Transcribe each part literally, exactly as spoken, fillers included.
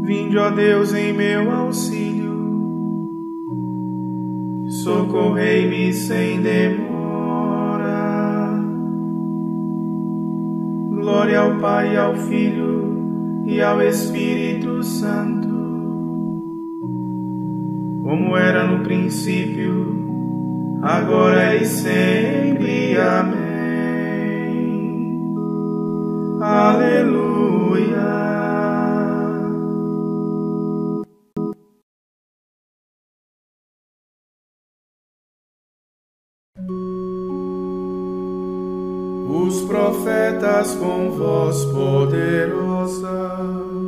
Vinde, ó Deus, em meu auxílio, socorrei-me sem demora. Glória ao Pai, e ao Filho e ao Espírito Santo, como era no princípio, agora e sempre. Amém. Aleluia. Os profetas com voz poderosa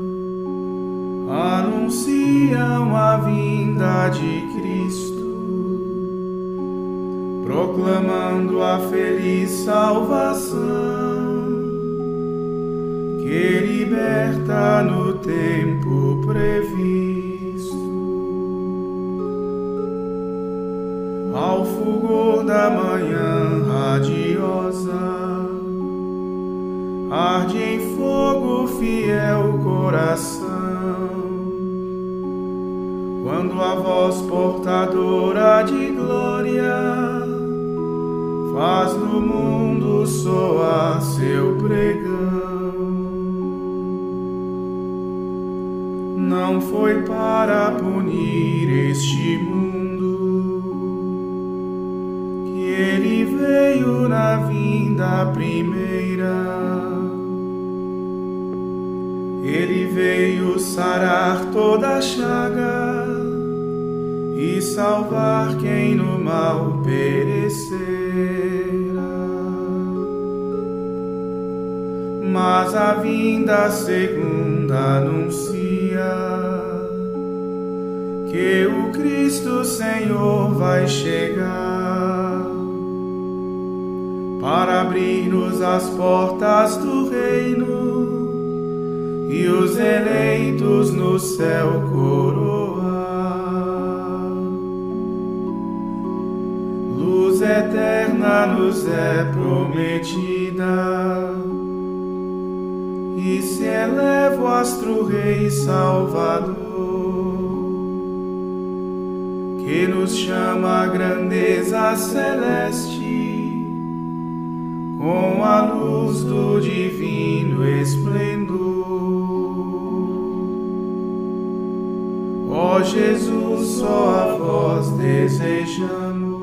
anunciam a vinda de Cristo, proclamando a feliz salvação que liberta no tempo previsto. Ao fulgor da manhã radiosa, arde em fogo fiel coração, quando a voz portadora de glória faz no mundo soar seu pregão. Não foi para punir este mundo que ele veio na vinda primeira. Ele veio sarar toda chaga e salvar quem no mal perecera. Mas a vinda segunda anuncia que o Cristo Senhor vai chegar para abrir-nos as portas do reino e os eleitos no céu coroar. Luz eterna nos é prometida, e se eleva o astro-rei Salvador, que nos chama a grandeza celeste com a luz do divino esplendor. Ó Jesus, só a vós desejamos,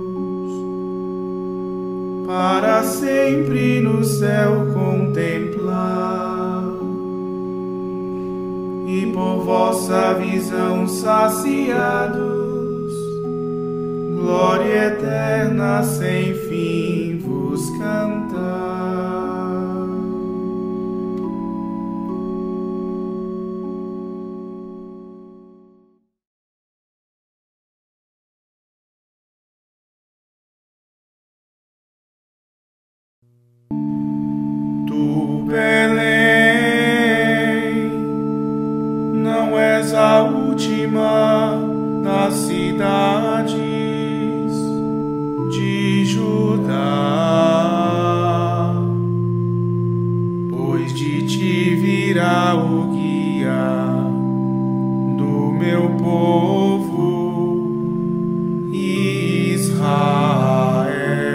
para sempre no céu contemplar, e por vossa visão saciados, glória eterna sem fim vos cantar. Tu, Belém, não és a última das cidades de Judá, pois de ti virá o guia do meu povo Israel.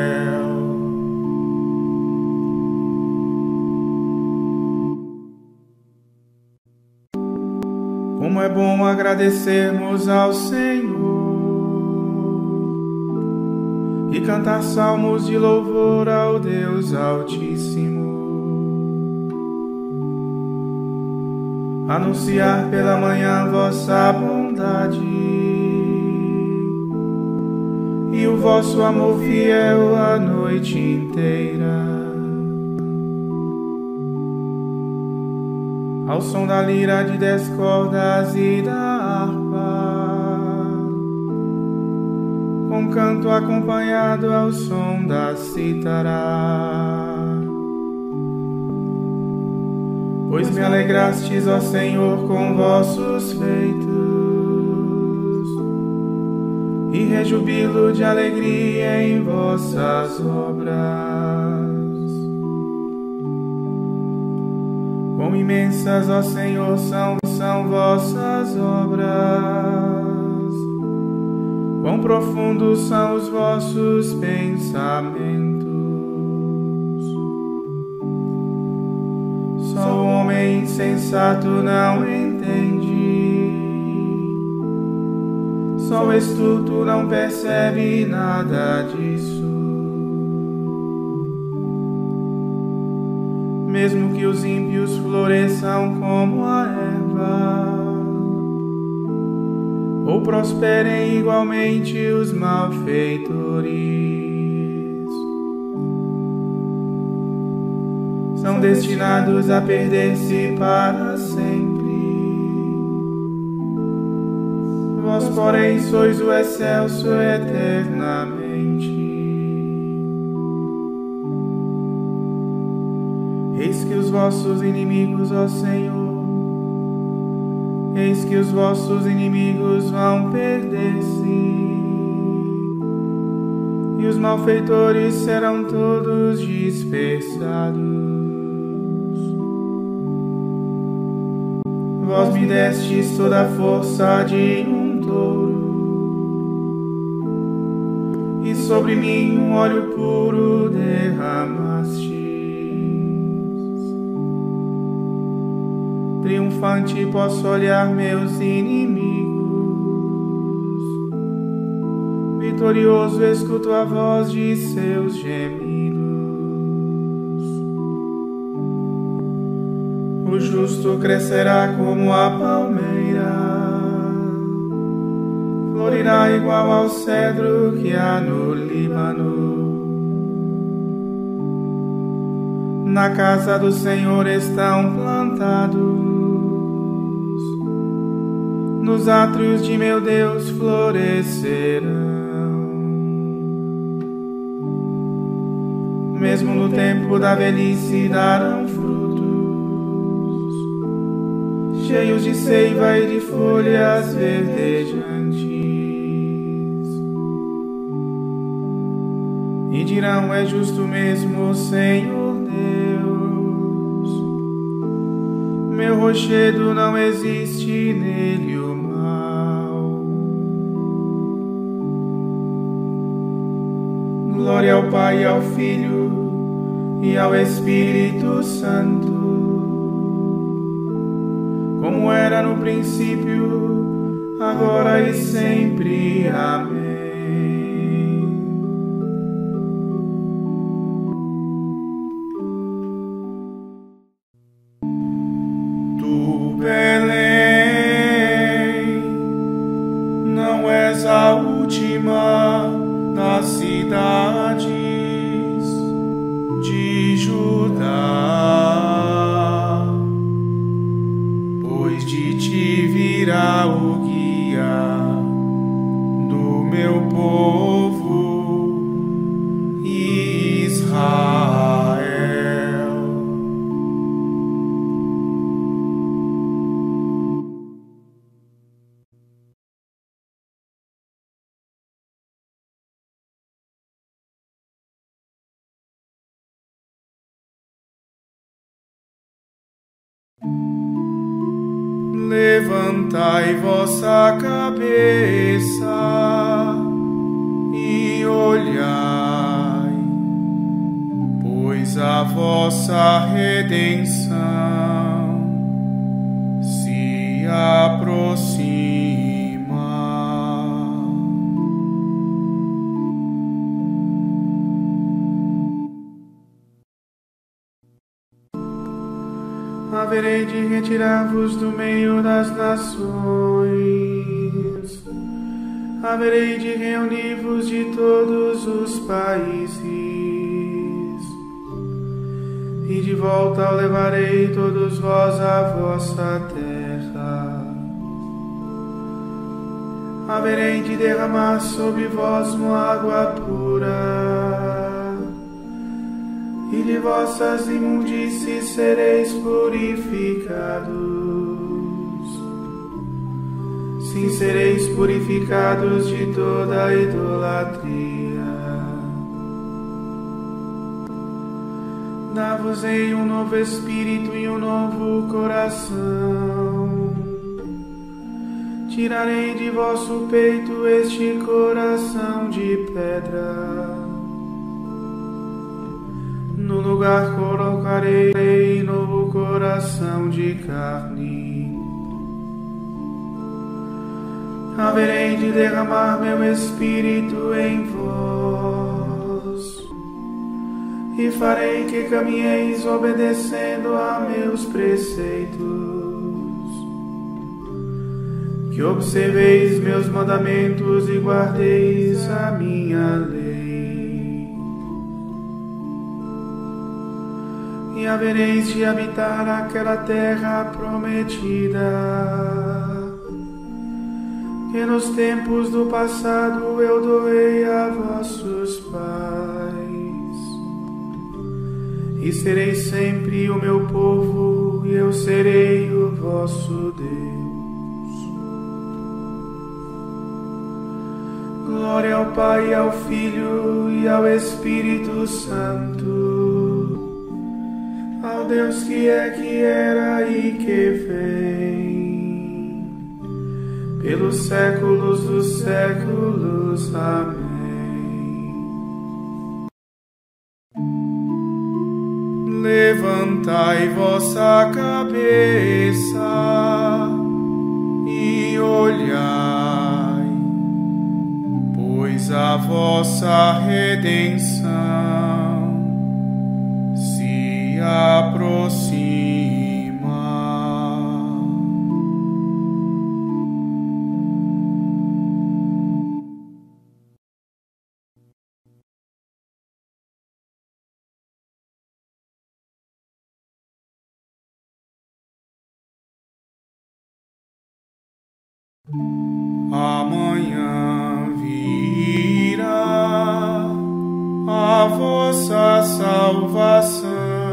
Como é bom agradecermos ao Senhor e cantar salmos de louvor ao Deus Altíssimo. Anunciar pela manhã vossa bondade e o vosso amor fiel a noite inteira. Ao som da lira de dez cordas e da harpa, com canto acompanhado ao som da cítara. Pois me alegrastes, ó Senhor, com vossos feitos, e rejubilo de alegria em vossas obras. Quão imensas, ó Senhor, são, são vossas obras, quão profundos são os vossos pensamentos. Só o homem insensato não entende, só o estulto não percebe nada disso. Mesmo que os ímpios floresçam como a erva, ou prosperem igualmente os malfeitores, são destinados a perder-se para sempre. Vós, porém, sois o excelso eternamente. Eis que os vossos inimigos, ó Senhor, eis que os vossos inimigos vão perder-se, e os malfeitores serão todos dispersados. Vós me destes toda a força de um touro, e sobre mim um óleo puro derramaste. Triunfante posso olhar meus inimigos, vitorioso escuto a voz de seus gemidos. O justo crescerá como a palmeira, florirá igual ao cedro que há no Líbano. Na casa do Senhor estão plantados, nos átrios de meu Deus florescerão. Mesmo no tempo da velhice darão frutos, cheios de seiva e de folhas verdejantes. E dirão: é justo mesmo, Senhor Deus, meu rochedo, não existe nele o mal. Glória ao Pai, ao Filho e ao Espírito Santo, como era no princípio, agora e sempre. Amém. Tu, Belém, não és a última das cidades de Judá, pois de ti virá o guia do meu povo Israel. Levantai vossa cabeça e olhai, pois a vossa redenção se aproxima. Haverei de retirar-vos do meio das nações, haverei de reunir-vos de todos os países, e de volta o levarei todos vós à vossa terra. Haverei de derramar sobre vós uma água pura, e de vossas imundícies sereis purificados. Sim, sereis purificados de toda a idolatria. Dá-vos-ei um novo espírito e um novo coração. Tirarei de vosso peito este coração de pedra. No lugar colocarei novo coração de carne. Haverei de derramar meu espírito em vós, e farei que caminheis obedecendo a meus preceitos, que observeis meus mandamentos e guardeis a minha lei. E havereis de habitar aquela terra prometida, que nos tempos do passado eu doei a vossos pais, e sereis sempre o meu povo, e eu serei o vosso Deus. Glória ao Pai, ao Filho e ao Espírito Santo, ao Deus que é, que era e que vem, pelos séculos dos séculos. Amém. Levantai vossa cabeça e olhai, pois a vossa redenção se aproxima. Amanhã virá a vossa salvação,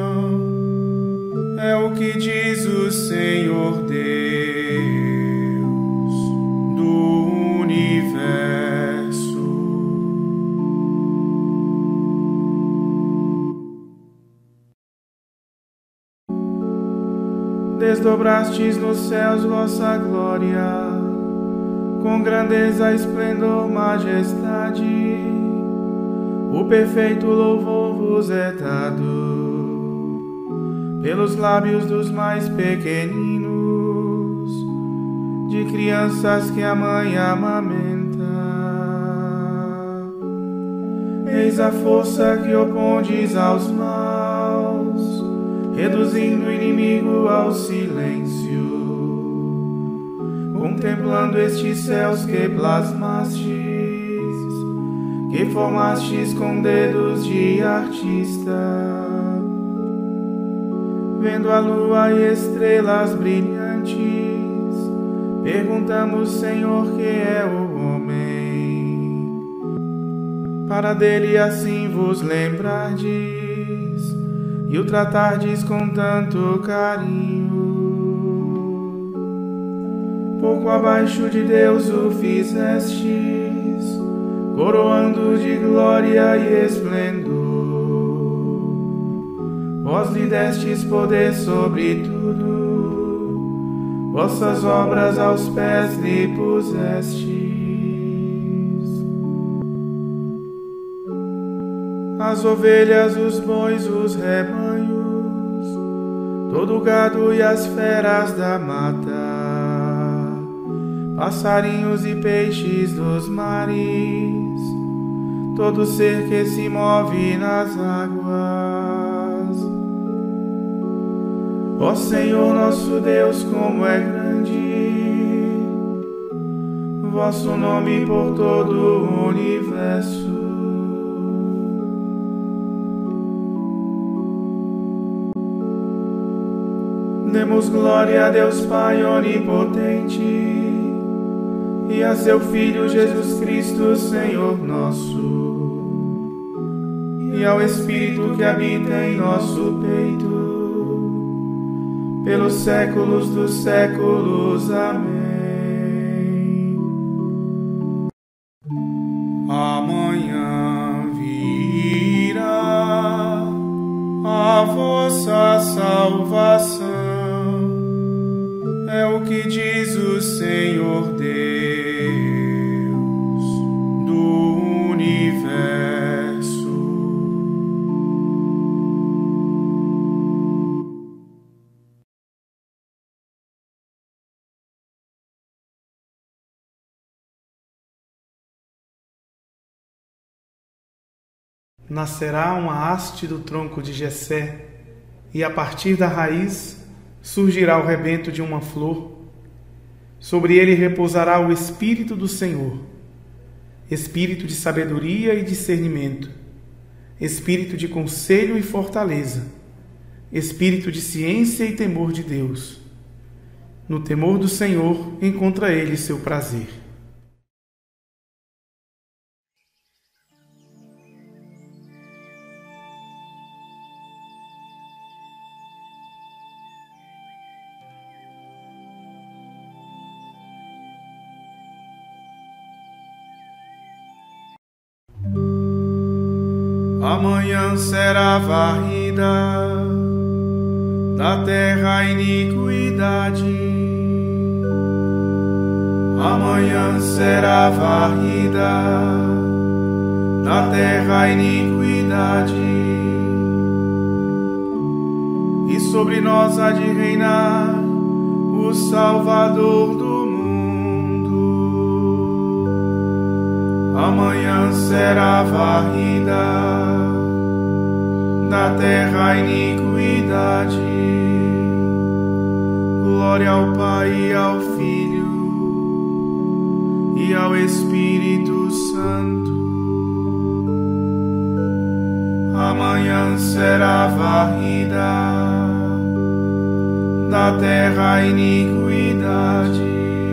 é o que diz o Senhor Deus do universo. Desdobrastes nos céus vossa glória, com grandeza, esplendor, majestade, o perfeito louvor vos é dado pelos lábios dos mais pequeninos, de crianças que a mãe amamenta. Eis a força que opondes aos maus, reduzindo o inimigo ao silêncio. Contemplando estes céus que plasmastes, que formastes com dedos de artista, vendo a lua e estrelas brilhantes, perguntamos, Senhor, que é o homem, para dele assim vos lembrardes e o tratardes com tanto carinho. Pouco abaixo de Deus o fizestes, coroando de glória e esplendor. Vós lhe destes poder sobre tudo, vossas obras aos pés lhe pusestes. As ovelhas, os bois, os rebanhos, todo o gado e as feras da mata, passarinhos e peixes dos mares, todo ser que se move nas águas. Ó Senhor nosso Deus, como é grande vosso nome por todo o universo. Demos glória a Deus Pai onipotente e a seu Filho Jesus Cristo, Senhor nosso, e ao Espírito que habita em nosso peito, pelos séculos dos séculos. Amém. Amanhã virá a salvação. É o que diz o Senhor Deus do universo. Nascerá uma haste do tronco de Jessé, e a partir da raiz surgirá o rebento de uma flor. Sobre ele repousará o Espírito do Senhor, Espírito de sabedoria e discernimento, Espírito de conselho e fortaleza, Espírito de ciência e temor de Deus. No temor do Senhor encontra ele seu prazer. Amanhã será varrida da terra a iniquidade. Amanhã será varrida da terra a iniquidade. E sobre nós há de reinar o Salvador do mundo. Amanhã será varrida da terra a iniquidade. Glória ao Pai e ao Filho e ao Espírito Santo. Amanhã será varrida da terra a iniquidade.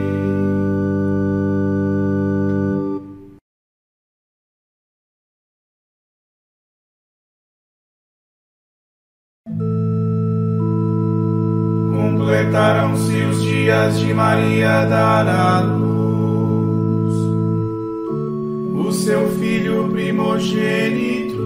Completaram-se os dias de Maria dar à luz o seu filho primogênito.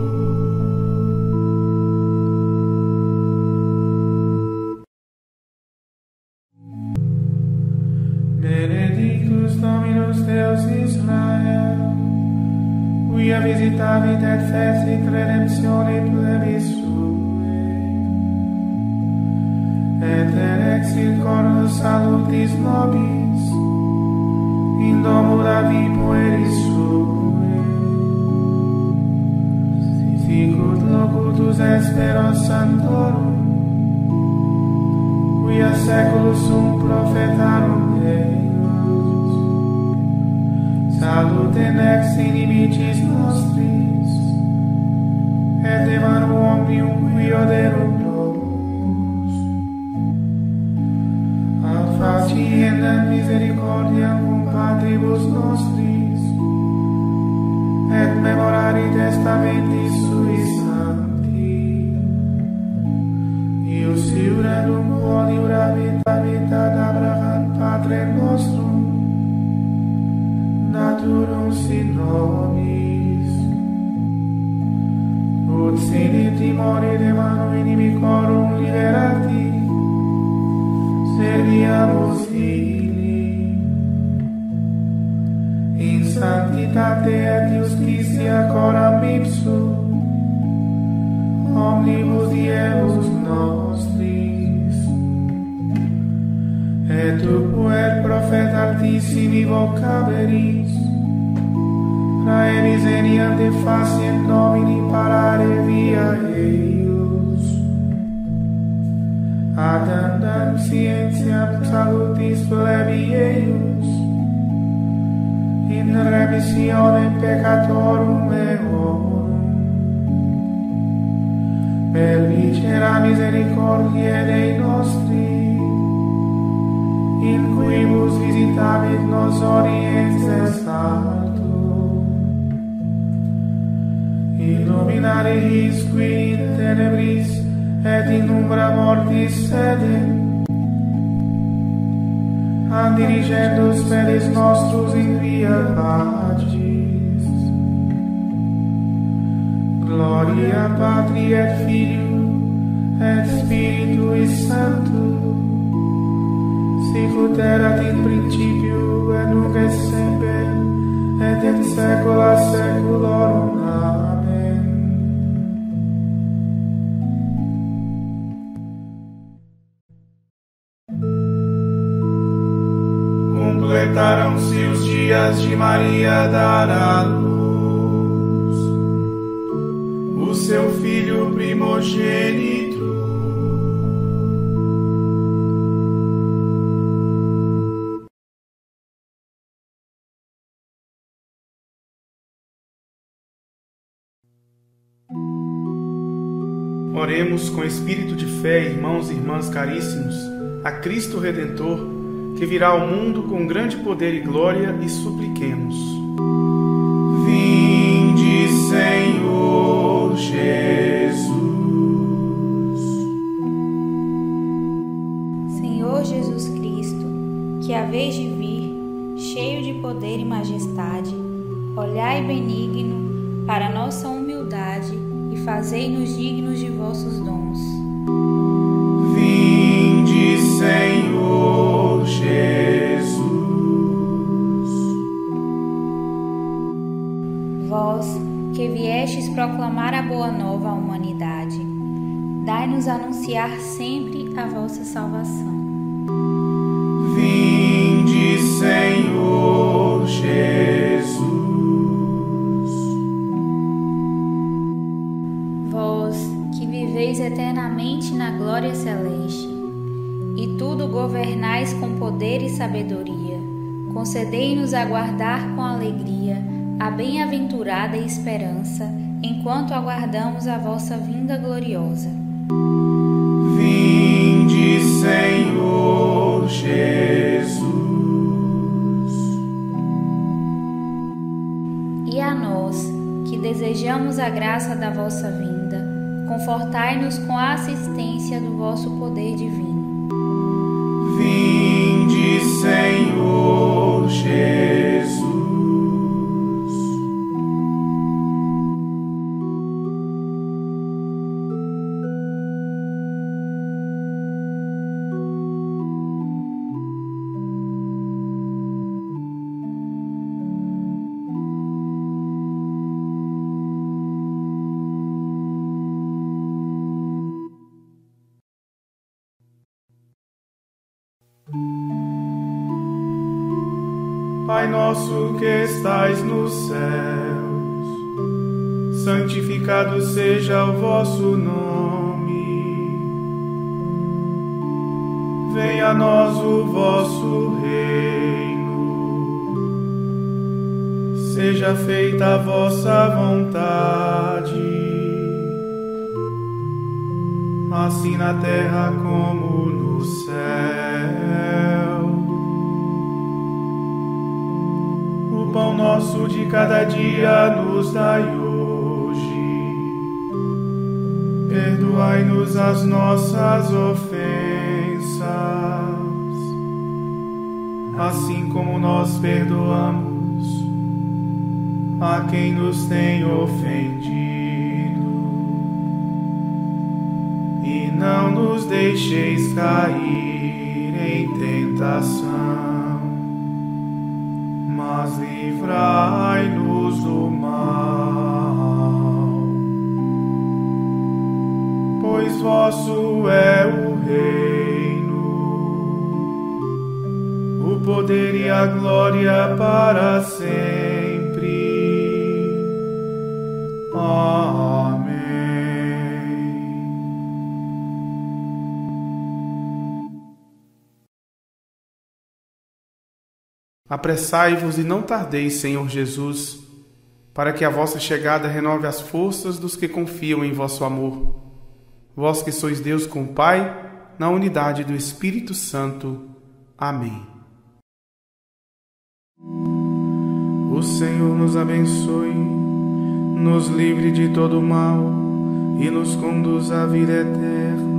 Benedictus Dominus Deus Israel, quia visitavit et fecit redemptione plebis sui, et erexit cornus salutis nobis in domo Davi pueris sui. Sicut locutus esperos santorum, quia seculus sum profetarum Deus. Salutem ex inimicis nostris, et emanum omnium qui oderum nos. Faciendam misericordiam cum patribus nostris, et memorari testamentis suis sancti. Ius iurendum quod iuravit habitat Abraham Patre nostrum, naturum sin nobis, ut sine timori de mano inimicorum liberati, serviamus illi in sanctitate et justitia coram ipsum omnibus diebus nostris. Et tu puer prophet altissimi vocaberis, praemis eniam de faciem Domini parare via eius. Addendam scientiam salutis plebi eius, in remissione peccatorum eorum. Per vicera misericordiae Dei nostri, in quibus visitavit nos orientes alto. Illuminare his qui in tenebris et in umbra mortis sedem, ad dirigendus pedis nostros in via pagis. Gloria Patri et Filio et Spiritui Sancto, sicut erat in principio et nunc et semper et in saecula saeculorum. Amen. Completaram-se os dias de Maria dar à luz o seu filho primogênito. Oremos com espírito de fé, irmãos e irmãs caríssimos, a Cristo Redentor, que virá ao mundo com grande poder e glória, e supliquemos. Vinde, Senhor Jesus. Senhor Jesus Cristo, que haveis de vir, cheio de poder e majestade, olhai benigno para nossa humildade e fazei-nos dignos de vossos dons. Vinde, Senhor Jesus. Vós, que viestes proclamar a boa nova à humanidade, dai-nos anunciar sempre a vossa salvação. Vinde, Senhor Jesus. Vós, que viveis eternamente na glória celeste, e tudo governais com poder e sabedoria, concedei-nos aguardar com alegria a bem-aventurada esperança, enquanto aguardamos a vossa vinda gloriosa. Vinde, Senhor Jesus. E a nós, que desejamos a graça da vossa vinda, confortai-nos com a assistência do vosso poder divino. Vinde, Senhor Jesus. Pai nosso que estais nos céus, santificado seja o vosso nome. Venha a nós o vosso reino. Seja feita a vossa vontade, assim na terra como no céu. O pão nosso de cada dia nos dai hoje. Perdoai-nos as nossas ofensas, assim como nós perdoamos a quem nos tem ofendido. E não nos deixeis cair em tentação, mas livrai-nos do mal. Pois vosso é o reino, o poder e a glória para sempre. Amém. Apressai-vos e não tardeis, Senhor Jesus, para que a vossa chegada renove as forças dos que confiam em vosso amor. Vós que sois Deus com o Pai, na unidade do Espírito Santo. Amém. O Senhor nos abençoe, nos livre de todo mal e nos conduz à vida eterna.